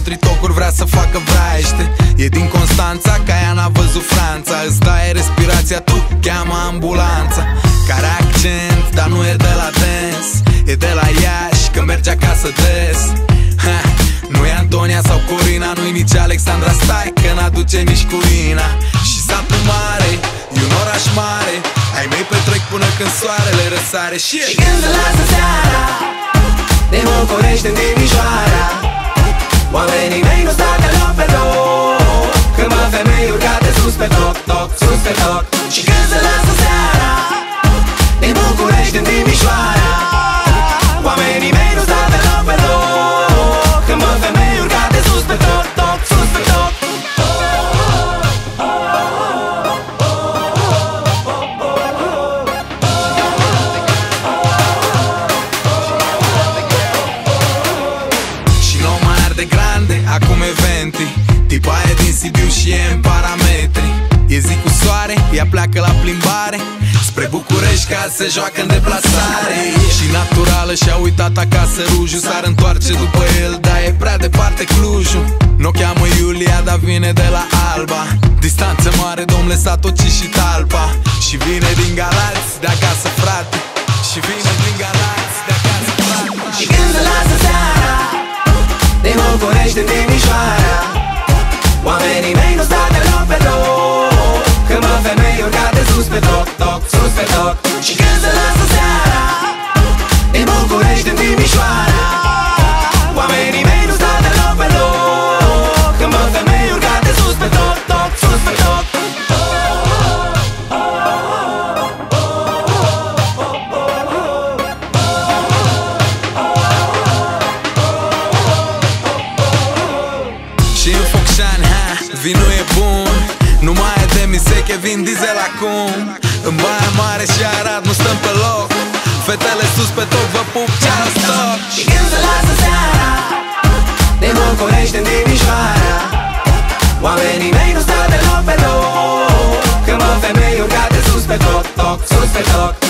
metri tocuri vrea să facă vraiește. E din Constanța, ca ea n-a văzut Franța. Îți taie respirația, tu cheamă ambulanța. Care accent, dar nu e de la dance. E de la Iași, că merge acasă des. Nu e Antonia sau Corina, nu-i nici Alexandra, stai că n-aduce nici cu Ina. Și satul mare, e un oraș mare. Ai mei petrec până când soarele răsare. Și când se lasă seara de București în Timișoara, oamenii mei nu stau deloc pe loc. Când văd femei urcate sus pe toc, toc, sus pe toc. Și când se lasă seara de București în Timișoara, oamenii mei nu stau deloc pe loc. Când văd femei urcate sus pe toc, toc, sus pe toc. Acum e Venti, tipa e din Sibiu și e în parametri. E zi cu soare, ea pleacă la plimbare spre București ca se joacă în deplasare. Și naturală și-a uitat acasă rujul, s-ar întoarce după el, dar e prea departe Clujul. N-o cheamă Iulia, dar vine de la Alba. Distanță mare, domnule, Satoci și Talpa. Și vine din Galați, de acasă, frate. Și vine din Galați, de acasă, frate. Și când se lasă seara de București în Timișoara, oamenii mei nu stau deloc pe loc. Când văd femei urcate sus pe toc, toc, sus pe toc. Și când se lasă seara de București în Timișoara, oamenii mei nu stau deloc pe loc. Când văd femei urcate sus pe toc, toc, sus pe toc. Și în Focșani, vinul e bun. Nu mai e de miseche, vin diesel acum. În Baia Mare și Arad nu stăm pe loc. Fetele sus pe toc, vă pup, ceau, stop. Și când se lasă seara de București în Timișoara, oamenii mei nu stau deloc pe loc. Când văd femei urcate sus pe toc, toc, sus pe toc.